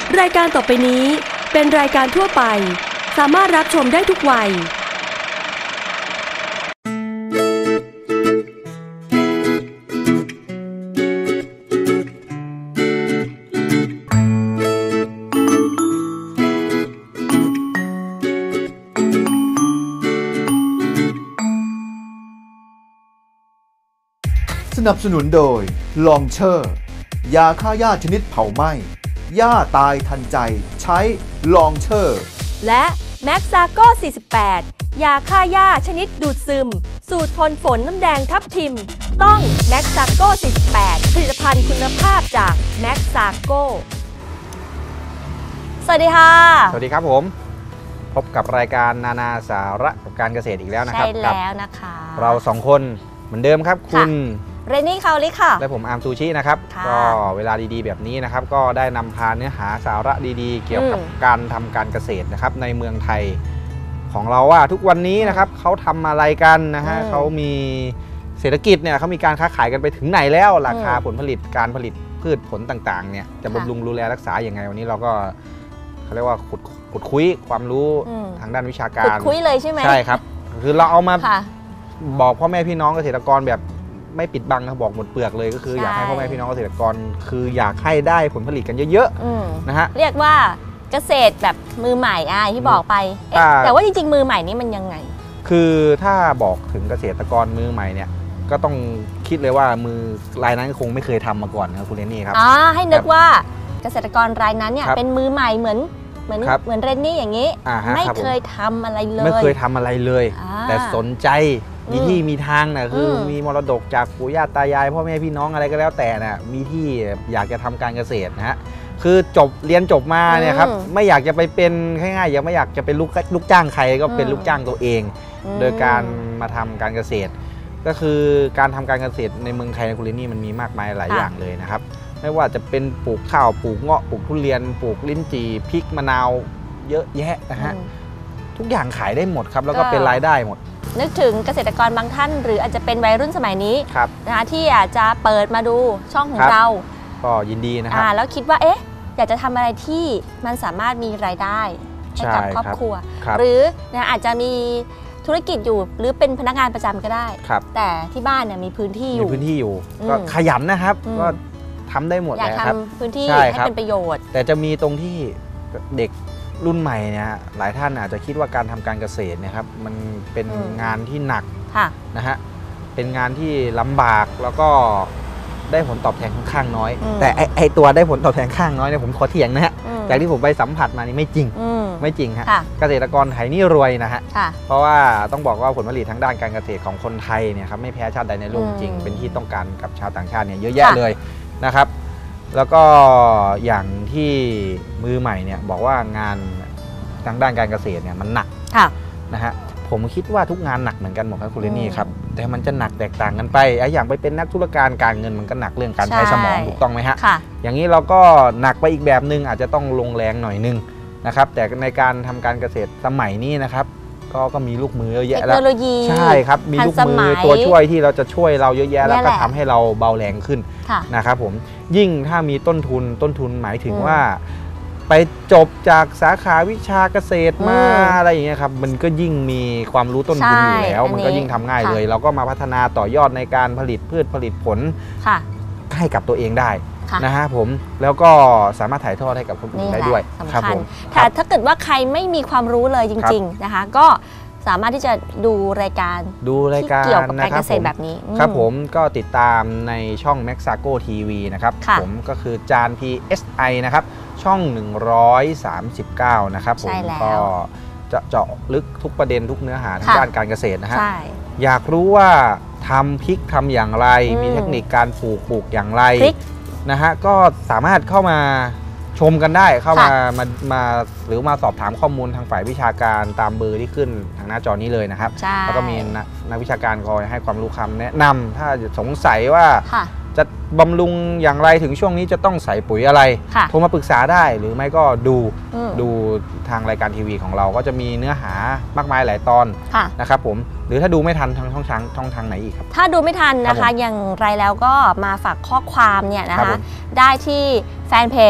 รายการต่อไปนี้เป็นรายการทั่วไปสามารถรับชมได้ทุกวัยสนับสนุนโดยลองเชอร์ยาฆ่าหญ้าชนิดเผาไหม้หญ้าตายทันใจใช้ลองเชอร์และแม็กซาโก้48ยาฆ่าหญ้าชนิดดูดซึมสูตรทนฝนน้ำแดงทับทิมต้องแม็กซาโก้48ผลิตภัณฑ์คุณภาพจากแม็กซาโก้สวัสดีค่ะสวัสดีครับผมพบกับรายการนานาสาระกับการเกษตรอีกแล้วนะครับใช่แล้วนะคะเราสองคนเหมือนเดิมครับคุณเรนนี่คาวลิค่ะและผมอาร์มซูชินะครับก็เวลาดีๆแบบนี้นะครับก็ได้นำพาเนื้อหาสาระดีๆเกี่ยวกับการทำการเกษตรนะครับในเมืองไทยของเราว่าทุกวันนี้นะครับเขาทำอะไรกันนะฮะเขามีเศรษฐกิจเนี่ยเขามีการค้าขายกันไปถึงไหนแล้วราคาผลผลิตการผลิตพืชผลต่างๆเนี่ยจะบำรุงดูแลรักษาอย่างไงวันนี้เราก็เขาเรียกว่าขุดคุยความรู้ทางด้านวิชาการขุดคุยเลยใช่ไหมใช่ครับคือเราเอามาบอกพ่อแม่พี่น้องเกษตรกรแบบไม่ปิดบังนะบอกหมดเปลือกเลยก็คืออยากให้พ่อแม่พี่น้องเกษตรกรคืออยากให้ได้ผลผลิตกันเยอะๆนะฮะเรียกว่าเกษตรแบบมือใหม่ที่บอกไปแต่ว่าจริงๆมือใหม่นี่มันยังไงคือถ้าบอกถึงเกษตรกรมือใหม่เนี่ยก็ต้องคิดเลยว่ามือรายนั้นคงไม่เคยทำมาก่อนนะคุณเรนนี่ครับให้นึกว่าเกษตรกรรายนั้นเนี่ยเป็นมือใหม่เหมือนเรนนี่อย่างนี้ไม่เคยทำอะไรเลยไม่เคยทำอะไรเลยแต่สนใจมีที่มีทางนะคือมีมรดกจากปู่ย่าตายายพ่อแม่พี่น้องอะไรก็แล้วแต่นะมีที่อยากจะทำการเกษตรนะฮะคือเรียนจบมาเนี่ยครับไม่อยากจะไปเป็นง่ายๆยังไม่อยากจะเป็นลูกจ้างใครก็เป็นลูกจ้างตัวเองโดยการมาทำการเกษตรก็คือการทำการเกษตรในเมืองไทยในคุณลินี่มันมีมากมายหลายอย่างเลยนะครับไม่ว่าจะเป็นปลูกข้าวปลูกเงาะปลูกทุเรียนปลูกลิ้นจี่พริกมะนาวเยอะแยะนะฮะทุกอย่างขายได้หมดครับแล้วก็เป็นรายได้หมดนึกถึงเกษตรกรบางท่านหรืออาจจะเป็นวัยรุ่นสมัยนี้นะคะที่อาจจะเปิดมาดูช่องของเราก็ยินดีนะครับแล้วคิดว่าอยากจะทำอะไรที่มันสามารถมีรายได้ให้กับครอบครัวหรืออาจจะมีธุรกิจอยู่หรือเป็นพนักงานประจำก็ได้แต่ที่บ้านเนี่ยมีพื้นที่อยู่ก็ขยันนะครับก็ทำได้หมดเลยครับอยากทำพื้นที่ให้เป็นประโยชน์แต่จะมีตรงที่เด็กรุ่นใหม่เนี่ยหลายท่านอาจจะคิดว่าการทำการเกษตรเนี่ยครับมันเป็นงานที่หนักนะฮะเป็นงานที่ลำบากแล้วก็ได้ผลตอบแทนค่อนข้างน้อยแต่ไอตัวได้ผลตอบแทนข้างน้อยเนี่ยผมขอเถียงนะฮะจากที่ผมไปสัมผัสมานี่ไม่จริงฮะเกษตรกรไทยนี่รวยนะฮะเพราะว่าต้องบอกว่าผลผลิตทางด้านการเกษตรของคนไทยเนี่ยครับไม่แพ้ชาติใดในโลกจริงเป็นที่ต้องการกับชาวต่างชาติเนี่ยเยอะแยะเลยนะครับแล้วก็อย่างที่มือใหม่เนี่ยบอกว่างานทางด้านการเกษตรเนี่ยมันหนักนะฮะผมคิดว่าทุกงานหนักเหมือนกันหมดครับคุณเรนนี่ครับแต่มันจะหนักแตกต่างกันไปอย่างไปเป็นนักธุรการเงินมันก็หนักเรื่องการใช้สมองถูกต้องไหมฮะอย่างนี้เราก็หนักไปอีกแบบนึงอาจจะต้องลงแรงหน่อยนึงนะครับแต่ในการทำการเกษตรสมัยนี้นะครับก็มีลูกมือเยอะแยะแล้วใช่ครับมีลูกมือตัวช่วยที่เราจะช่วยเราเยอะแยะแล้วก็ทำให้เราเบาแรงขึ้นนะครับผมยิ่งถ้ามีต้นทุนหมายถึงว่าไปจบจากสาขาวิชาเกษตรมาอะไรอย่างเงี้ยครับมันก็ยิ่งมีความรู้ต้นทุนอยู่แล้วมันก็ยิ่งทำง่ายเลยเราก็มาพัฒนาต่อยอดในการผลิตพืชผลิตผลให้กับตัวเองได้นะฮะผมแล้วก็สามารถถ่ายทอดให้กับคนอื่นได้ด้วยครับผมแต่ถ้าเกิดว่าใครไม่มีความรู้เลยจริงๆนะคะก็สามารถที่จะดูรายการที่เกี่ยวกับการเกษตรแบบนี้ครับผมก็ติดตามในช่อง Maxago TV นะครับผมก็คือจาน PSI นะครับช่อง139นะครับผมก็จะเจาะลึกทุกประเด็นทุกเนื้อหาทางด้านการเกษตรนะฮะอยากรู้ว่าทำพริกทำอย่างไรมีเทคนิคการปลูกอย่างไรนะฮะก็สามารถเข้ามาชมกันได้เข้ามาหรือมาสอบถามข้อมูลทางฝ่ายวิชาการตามเบอร์ที่ขึ้นทางหน้าจอนี้เลยนะครับแล้วก็มีนักวิชาการคอยให้ความรู้คำแนะนำถ้าสงสัยว่าจะบำรุงอย่างไรถึงช่วงนี้จะต้องใส่ปุ๋ยอะไรโทรมาปรึกษาได้หรือไม่ก็ดูทางรายการทีวีของเราก็จะมีเนื้อหามากมายหลายตอนนะครับผมหรือถ้าดูไม่ทันทางช่องทางไหนอีกครับถ้าดูไม่ทันนะคะอย่างไรแล้วก็มาฝากข้อความเนี่ยนะคะได้ที่แฟนเพจ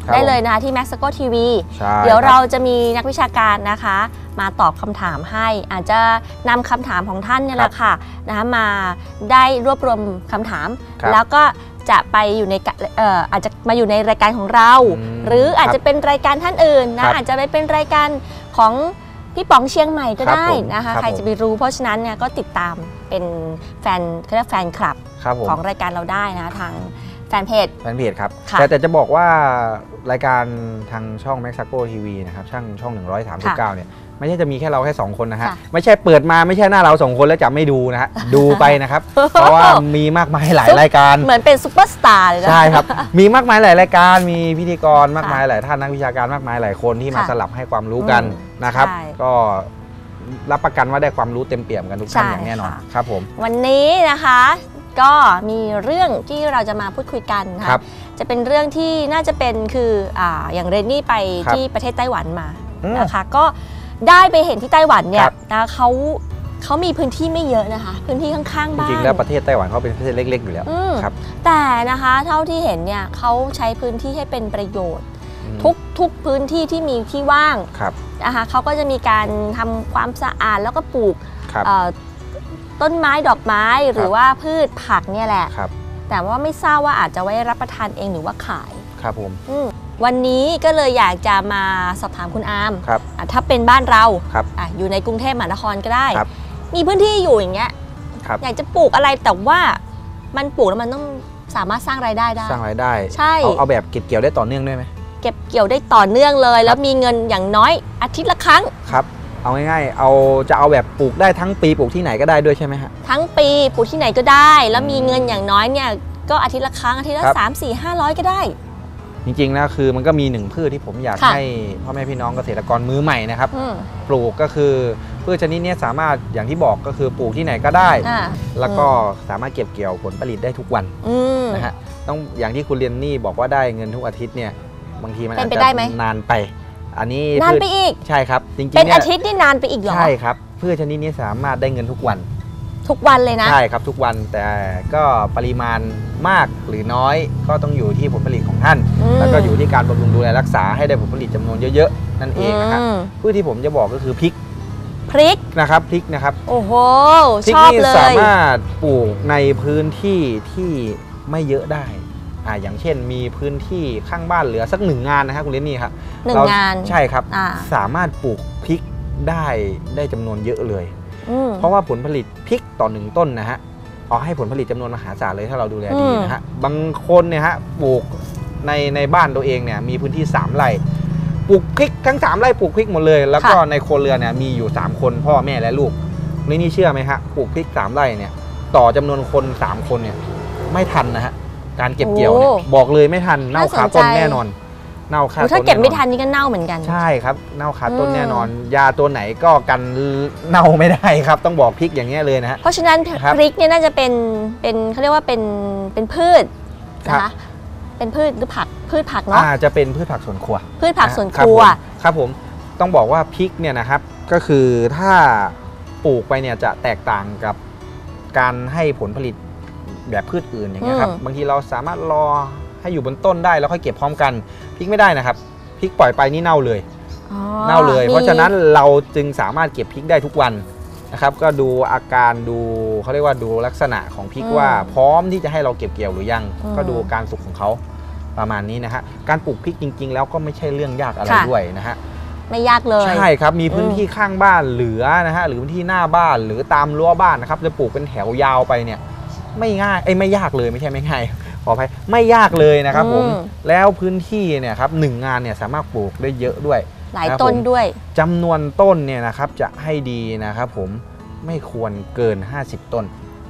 ได้เลยนะคะที่ Maxaco TV เดี๋ยวเราจะมีนักวิชาการนะคะมาตอบคำถามให้อาจจะนำคำถามของท่านเนี่ยแหละค่ะนะคะมาได้รวบรวมคำถามแล้วก็จะไปอยู่ในอาจจะมาอยู่ในรายการของเราหรืออาจจะเป็นรายการท่านอื่นนะอาจจะไปเป็นรายการของพี่ป๋องเชียงใหม่ก็ได้นะคะใครจะไปรู้เพราะฉะนั้นเนี่ยก็ติดตามเป็นแฟนเขาเรียกแฟนคลับของรายการเราได้นะทางแฟนเพจครับแต่จะบอกว่ารายการทางช่อง Maxaco TV นะครับช่อง139เนี่ยไม่ใช่จะมีแค่เราแค่2คนนะฮะไม่ใช่เปิดมาไม่ใช่หน้าเรา2คนแล้วจะไม่ดูนะฮะดูไปนะครับเพราะว่ามีมากมายหลายรายการเหมือนเป็นซุปเปอร์สตาร์เลยนะใช่ครับมีมากมายหลายรายการมีพิธีกรมากมายหลายท่านนักวิชาการมากมายหลายคนที่มาสลับให้ความรู้กันนะครับก็รับประกันว่าได้ความรู้เต็มเปี่ยมกันทุกท่านอย่างแน่นอนครับผมวันนี้นะคะก็มีเรื่องที่เราจะมาพูดคุยกันค่ะจะเป็นเรื่องที่น่าจะเป็นคืออย่างเรนนี่ไปที่ประเทศไต้หวันมานะคะก็ได้ไปเห็นที่ไต้หวันเนี่ยนะเขามีพื้นที่ไม่เยอะนะคะพื้นที่ข้างๆบ้านจริงๆแล้วประเทศไต้หวันเขาเป็นประเทศเล็กๆอยู่แล้วครับแต่นะคะเท่าที่เห็นเนี่ยเขาใช้พื้นที่ให้เป็นประโยชน์ทุกพื้นที่ที่มีที่ว่างนะคะเขาก็จะมีการทำความสะอาดแล้วก็ปลูกต้นไม้ดอกไม้หรือว่าพืชผักเนี่ยแหละแต่ว่าไม่ทราบว่าอาจจะไว้รับประทานเองหรือว่าขายครับผมวันนี้ก็เลยอยากจะมาสอบถามคุณอาร์มถ้าเป็นบ้านเราอยู่ในกรุงเทพมหานครก็ได้มีพื้นที่อยู่อย่างเงี้ยอยากจะปลูกอะไรแต่ว่ามันปลูกแล้วมันต้องสามารถสร้างรายได้สร้างรายได้ใช่เอาแบบเก็บเกี่ยวได้ต่อเนื่องได้ไหมเก็บเกี่ยวได้ต่อเนื่องเลยแล้วมีเงินอย่างน้อยอาทิตย์ละครั้งครับเอาง่ายๆจะเอาแบบปลูกได้ทั้งปีปลูกที่ไหนก็ได้ด้วยใช่ไหมฮะทั้งปีปลูกที่ไหนก็ได้แล้วมีเงินอย่างน้อยเนี่ยก็อาทิตย์ละครั้งอาทิตย์ละ3-4-500ก็ได้จริงๆนะคือมันก็มีหนึ่งพืชที่ผมอยากให้พ่อแม่พี่น้องเกษตรกรมือใหม่นะครับปลูกก็คือพืชชนิดนี้สามารถอย่างที่บอกก็คือปลูกที่ไหนก็ได้แล้วก็สามารถเก็บเกี่ยวผลผลิตได้ทุกวันนะฮะต้องอย่างที่คุณเรียนนี่บอกว่าได้เงินทุกอาทิตย์เนี่ยบางทีมันอาจจะนานไปอันนี้นานไปอีกใช่ครับจริงๆเป็นอาทิตย์นี่นานไปอีกเหรอใช่ครับพืชชนิดนี้สามารถได้เงินทุกวันเลยนะใช่ครับทุกวันแต่ก็ปริมาณมากหรือน้อยก็ต้องอยู่ที่ผลผลิตของท่านแล้วก็อยู่ที่การบำรุงดูแลรักษาให้ได้ผลผลิตจำนวนเยอะๆนั่นเองนะครับพืชที่ผมจะบอกก็คือพริกนะครับพริกนะครับโอ้โหชอบเลยสามารถปลูกในพื้นที่ที่ไม่เยอะได้อย่างเช่นมีพื้นที่ข้างบ้านเหลือสัก1 งานนะครับคุณเลนนี่ครับ 1 งานใช่ครับสามารถปลูกพริกได้จำนวนเยอะเลยเพราะว่าผลผลิตพริกต่อ1 ต้นนะฮะให้ผลผลิตจำนวนมหาศาลเลยถ้าเราดูแลดีนะฮะบางคนเนี่ยฮะปลูกในบ้านตัวเองเนี่ยมีพื้นที่3 ไร่ปลูกพริกทั้ง3 ไร่ปลูกพริกหมดเลยแล้วก็ในครัวเรือนเนี่ยมีอยู่3 คนพ่อแม่และลูกนี่เชื่อไหมฮะปลูกพริก3 ไร่เนี่ยต่อจำนวนคน3 คนเนี่ยไม่ทันนะฮะการเก็บเกี่ยวเนี่ยบอกเลยไม่ทันเน่าคาต้นแน่นอนเน่าคาต้นถ้าเก็บไม่ทันนี่ก็เน่าเหมือนกันใช่ครับเน่าคาต้นแน่นอนยาตัวไหนก็กันเน่าไม่ได้ครับต้องบอกพริกอย่างนี้เลยนะฮะเพราะฉะนั้นพริกเนี่ยน่าจะเป็นเขาเรียกว่าเป็นพืชนะคะเป็นพืชหรือผักพืชผักเนาะจะเป็นพืชผักสวนครัวพืชผักสวนครัวครับผมต้องบอกว่าพริกเนี่ยนะครับก็คือถ้าปลูกไปเนี่ยจะแตกต่างกับการให้ผลผลิตแบบพืชอื่นอย่างเงี้ยครับบางทีเราสามารถรอให้อยู่บนต้นได้แล้วค่อยเก็บพร้อมกันพริกไม่ได้นะครับพริกปล่อยไปนี่เน่าเลยเพราะฉะนั้นเราจึงสามารถเก็บพริกได้ทุกวันนะครับก็ดูอาการดูเขาเรียกว่าดูลักษณะของพริกว่าพร้อมที่จะให้เราเก็บเกี่ยวหรือยังก็ดูการสุกของเขาประมาณนี้นะฮะการปลูกพริกจริงๆแล้วก็ไม่ใช่เรื่องยากอะไรด้วยนะฮะไม่ยากเลยใช่ครับมีพื้นที่ข้างบ้านเหลือนะฮะหรือพื้นที่หน้าบ้านหรือตามรั้วบ้านนะครับจะปลูกเป็นแถวยาวไปเนี่ยไม่ง่ายไม่ยากเลยไม่ใช่ไม่ง่ายขออภัยไม่ยากเลยนะครับผมแล้วพื้นที่เนี่ยครับ1 งานเนี่ยสามารถปลูกได้เยอะด้วยหลายต้นด้วยจำนวนต้นเนี่ยนะครับจะให้ดีนะครับผมไม่ควรเกิน50 ต้น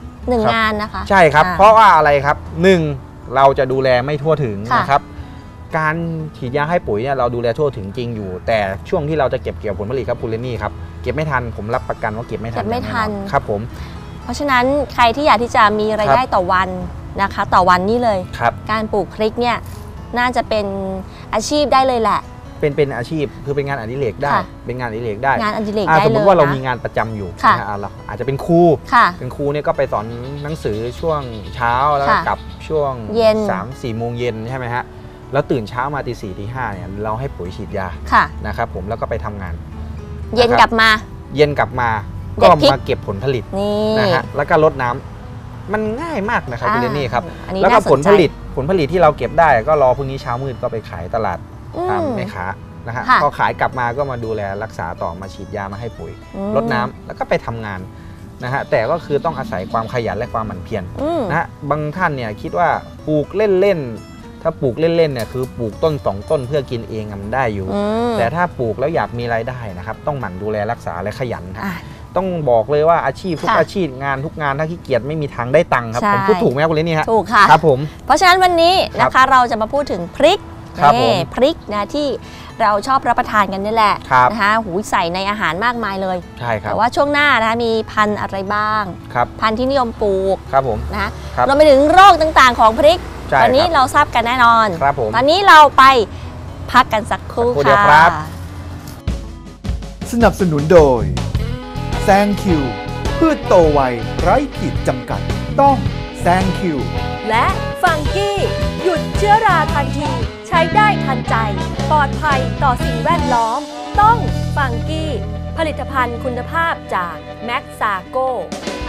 1 งานนะคะใช่ครับเพราะว่าอะไรครับ1เราจะดูแลไม่ทั่วถึงนะครับการฉีดยาให้ปุ๋ยเนี่ยเราดูแลทั่วถึงจริงอยู่แต่ช่วงที่เราจะเก็บเกี่ยวผลผลิตครับคุณเรนนี่ครับเก็บไม่ทันผมรับประกันว่าเก็บไม่ทันครับผมเพราะฉะนั้นใครที่อยากที่จะมีรายได้ต่อวันนะคะต่อวันนี่เลยการปลูกพริกเนี่ยน่าจะเป็นอาชีพได้เลยแหละเป็นอาชีพคือเป็นงานอดิเรกได้เป็นงานอดิเรกได้งานอดิเรกได้เลยสมมติว่าเรามีงานประจำอยู่เราอาจจะเป็นครูเป็นครูเนี่ยก็ไปสอนหนังสือช่วงเช้าแล้วกลับช่วงเย็น 3-4 โมงเย็นใช่ไหมฮะแล้วตื่นเช้ามาตี 4 ตี 5เนี่ยเราให้ปุ๋ยฉีดยาค่ะนะครับผมแล้วก็ไปทำงานเย็นกลับมาเย็นกลับมาเด็ก็ดพริกมาเก็บผลผลิตนี่นะฮะแล้วก็รดน้ำมันง่ายมากนะครับคุณเรนนี่ครับอันนี้แล้วก็น่าสนใจผลผลิตที่เราเก็บได้ก็รอพรุ่งนี้เช้ามืดก็ไปขายตลาด ตามแม่ค้านะฮะค่ะพอขายกลับมาก็มาดูแลรักษาต่อมาฉีดยามาให้ปุ๋ย รดน้ำแล้วก็ไปทำงานนะฮะแต่ก็คือต้องอาศัยความขยันและความหมั่นเพียรนะฮะบางท่านเนี่ยคิดว่าปลูกเล่นๆถ้าปลูกเล่นๆเนี่ยคือปลูกต้น2 ต้นเพื่อกินเองมันได้อยู่ แต่ถ้าปลูกแล้วอยากมีรายได้นะครับต้องหมั่นดูแลรักษาและขยันครับต้องบอกเลยว่าอาชีพทุกอาชีพงานทุกงานถ้าขี้เกียจไม่มีทางได้ตังค์ครับผมพูดถูกไหมครับคุณเรนนี่ฮะถูกค่ะครับผมเพราะฉะนั้นวันนี้นะคะเราจะมาพูดถึงพริกครับผมพริกนะที่เราชอบรับประทานกันนี่แหละครับนะคะหูยใส่ในอาหารมากมายเลยใช่ครับแต่ว่าช่วงหน้านะคะมีพันธุ์อะไรบ้างครับพันธุ์ที่นิยมปลูกครับผมนะคะครับรวมไปถึงโรคต่างๆของพริกใช่วันนี้ครับเราทราบกันแน่นอนครับผมตอนนี้เราไปพักกันสักครู่สักครู่เดียวค่ะครับสนับสนุนโดยแซงคิวพืชโตไวไร้ขีดจำกัดต้องแซงคิวและฟังกี้หยุดเชื้อราทันที ใช้ได้ทันใจ ปลอดภัยต่อสิ่งแวดล้อม ต้องฟังกี้ ผลิตภัณฑ์คุณภาพจากแม็กซาโก